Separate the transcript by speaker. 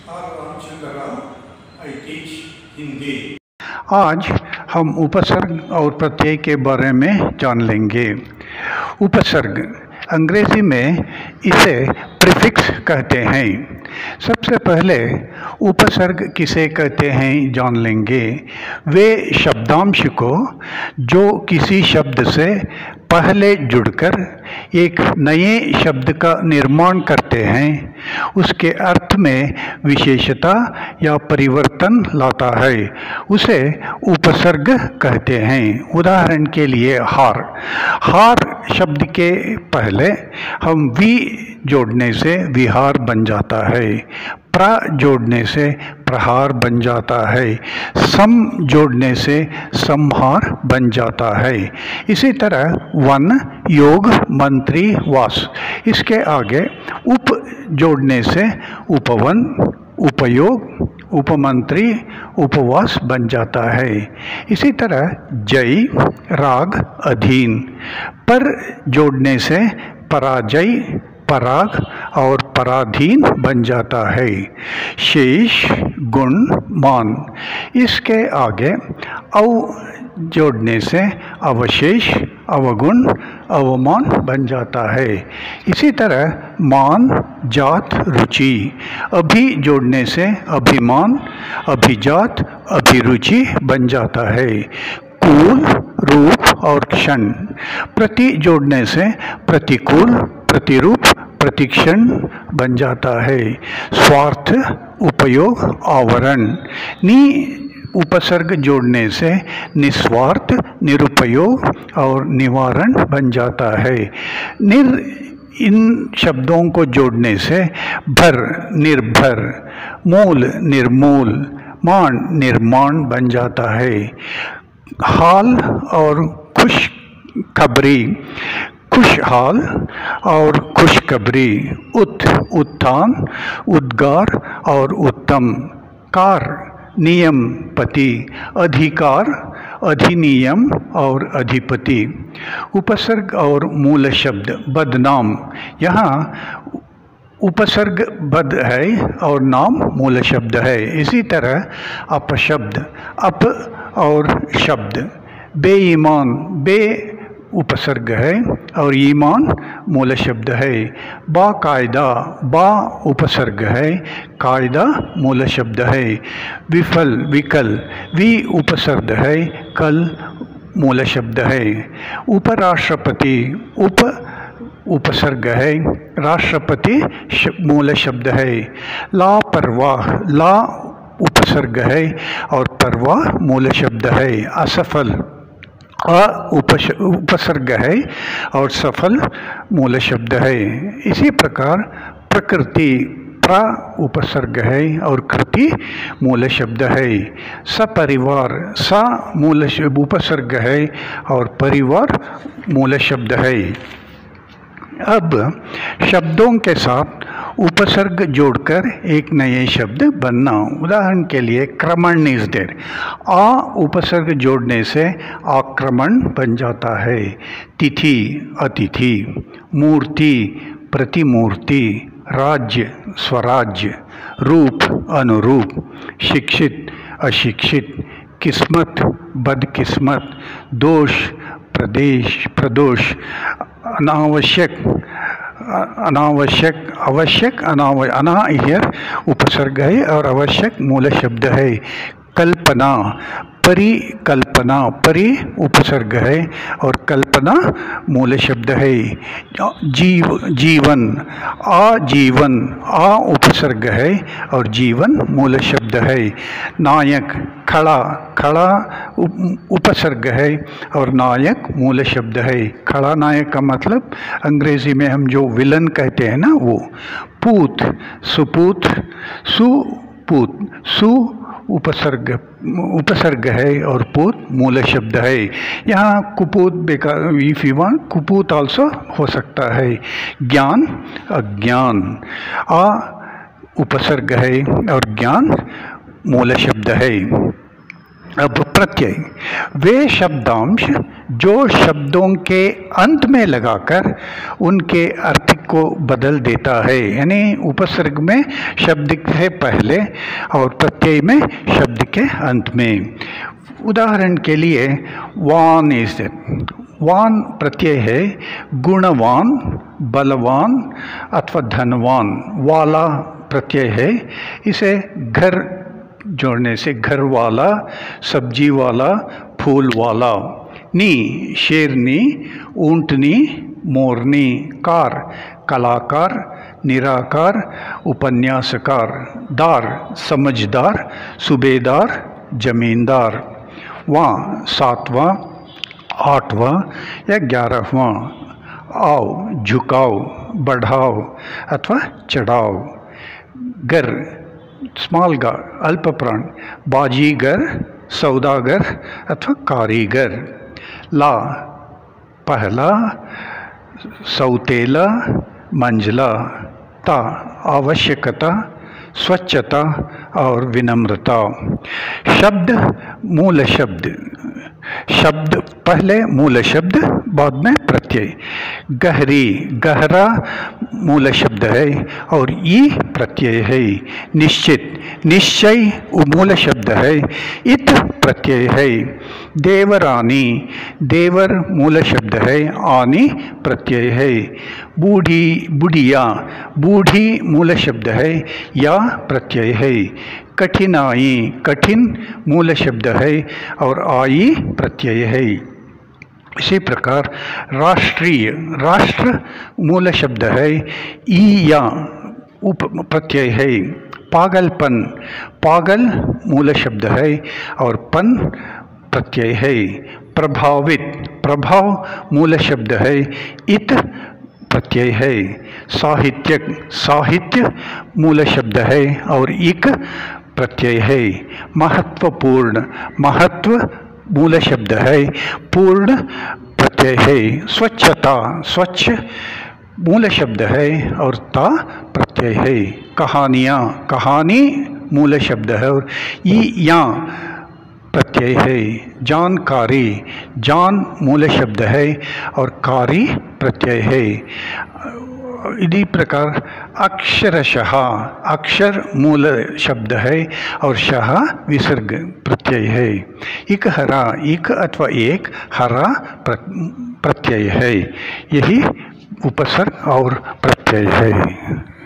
Speaker 1: I teach Hindi.
Speaker 2: आज हम उपसर्ग और प्रत्यय के बारे में जान लेंगे। उपसर्ग अंग्रेजी में इसे प्रीफिक्स कहते हैं। सबसे पहले उपसर्ग किसे कहते हैं जान लेंगे। वे शब्दांश को जो किसी शब्द से पहले जुड़कर एक नए शब्द का निर्माण करते हैं, उसके अर्थ में विशेषता या परिवर्तन लाता है, उसे उपसर्ग कहते हैं। उदाहरण के लिए हार। हार शब्द के पहले हम वी जोड़ने से विहार बन जाता है, प्र जोड़ने से प्रहार बन जाता है, सम जोड़ने से संहार बन जाता है। इसी तरह वन, योग, मंत्री, वास, इसके आगे उप जोड़ने से उपवन, उपयोग, उपमंत्री, उपवास बन जाता है। इसी तरह जय, राग, अधीन, पर जोड़ने से पराजय, पराग और पराधीन बन जाता है। शेष, गुण, मान, इसके आगे अव जोड़ने से अवशेष, अवगुण, अवमान बन जाता है। इसी तरह मान, जात, रुचि, अभि जोड़ने से अभिमान, अभिजात, अभिरुचि बन जाता है। कुल, रूप और क्षण, प्रति जोड़ने से प्रतिकूल, प्रतिरूप, प्रतिक्षण बन जाता है। स्वार्थ, उपयोग, आवरण, नि उपसर्ग जोड़ने से निस्वार्थ, निरुपयोग और निवारण बन जाता है। निर इन शब्दों को जोड़ने से भर, निर्भर, मूल, निर्मूल, मान, निर्माण बन जाता है। हाल और खुशखबरी, खुशहाल और खुशखबरी, उत्थान, उद्गार और उत्तम, कार, नियम, पति, अधिकार, अधिनियम और अधिपति। उपसर्ग और मूल शब्द। बदनाम, यहाँ उपसर्ग बद है और नाम मूल शब्द है। इसी तरह अपशब्द, अप और शब्द। बेईमान, बे उपसर्ग है और ईमान मूल शब्द है। बाकायदा, बा उपसर्ग है, कायदा मूल शब्द है। विफल, विकल, वि उपसर्ग है, कल मूल शब्द है। उपराष्ट्रपति, उप उपसर्ग है, राष्ट्रपति मूल शब्द है। लापरवाह, ला उपसर्ग है और परवाह मूल शब्द है। असफल, उपसर्ग है और सफल मूल शब्द है। इसी प्रकार प्रकृति, प्र उपसर्ग है और कृति मूल शब्द है। सपरिवार, सा मूल उपसर्ग है और परिवार मूल शब्द है। अब शब्दों के साथ उपसर्ग जोड़कर एक नए शब्द बनना। उदाहरण के लिए क्रमण इज देयर। आ उपसर्ग जोड़ने से आक्रमण बन जाता है। तिथि, अतिथि, मूर्ति, प्रतिमूर्ति, राज्य, स्वराज्य, रूप, अनुरूप, शिक्षित, अशिक्षित, किस्मत, बदकिस्मत, दोष, प्रदेश, प्रदोष, अनावश्यक, अनावश्यक, आवश्यक, अना हियर उपसर्ग है और आवश्यक मूल शब्द है। कल्पना, परिकल्पना, परि उपसर्ग है और कल्पना मूल शब्द है। जीवन, आजीवन, आ उपसर्ग है और जीवन मूल शब्द है। नायक, खड़ा, खड़ा उपसर्ग है और नायक मूल शब्द है। खड़ा नायक का मतलब अंग्रेजी में हम जो विलन कहते हैं ना वो। पूत, सुपूत, सुपूत, सु उपसर्ग है और पूत मूल शब्द है। यहाँ कुपूत बेकार, इफ यू वांट कुपूत आल्सो हो सकता है। ज्ञान, अज्ञान, आ उपसर्ग है और ज्ञान मूल शब्द है। अब प्रत्यय, वे शब्दांश जो शब्दों के अंत में लगाकर उनके अर्थ को बदल देता है, यानी उपसर्ग में शब्द से पहले और प्रत्यय में शब्द के अंत में। उदाहरण के लिए वान इज, वान प्रत्यय है, गुणवान, बलवान अथवा धनवान। वाला प्रत्यय है, इसे घर जोड़ने से घर वाला, सब्जी वाला, फूल वाला। नी शेरनी, ऊंटनी, मोरनी। कार कलाकार, निराकार, उपन्यासकार। दार समझदार, सूबेदार, जमींदार। वां सातवां, आठवां या 11वां। आओ झुकाओ, बढ़ाओ अथवा चढ़ाओ। गर स्मॉल गा अल्प प्राण, बाजीगर, सौदागर अथवा कारीगर। ला पहला, सौतेला, मंझला। ता आवश्यकता, स्वच्छता और विनम्रता। शब्द मूल शब्द, शब्द पहले मूल शब्द बाद में प्रत्यय। गहरी गहरा मूल शब्द है और ई प्रत्यय है। निश्चित निश्चय मूल शब्द है, इत प्रत्यय है। देवरानी देवर मूल शब्द है, आनी प्रत्यय है। बूढ़ी बुढ़िया बूढ़ी मूल शब्द है, या प्रत्यय है। कठिनाई कठिन मूल शब्द है और आई प्रत्यय है। इसी प्रकार राष्ट्रीय राष्ट्र मूल शब्द है, ई या उप प्रत्यय है। पागलपन पागल मूल शब्द है और पन प्रत्यय है। प्रभावित प्रभाव मूल शब्द है, इत प्रत्यय है। साहित्यक साहित्य मूल शब्द है और इक प्रत्यय है। महत्वपूर्ण महत्व मूल शब्द है, पूर्ण प्रत्यय है। स्वच्छता स्वच्छ मूल शब्द है और ता प्रत्यय है। कहानियाँ कहानी मूल शब्द है और ई या प्रत्यय है। जानकारी जान मूल शब्द है और कारी प्रत्यय है। इसी प्रकार अक्षरशः अक्षर मूल शब्द है और शः विसर्ग प्रत्यय है। इक हरा इक अथवा एक हरा प्रत्यय है। यही उपसर्ग और प्रत्यय है।